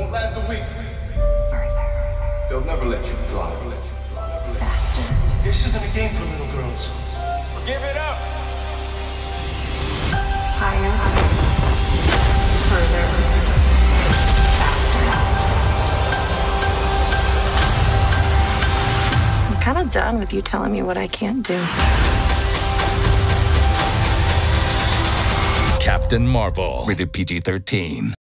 won't last a week. Further. They'll never let you fly. Faster. This isn't a game for little girls. Give it up! Higher. Further. Faster. I'm kind of done with you telling me what I can't do. Captain Marvel, rated PG-13.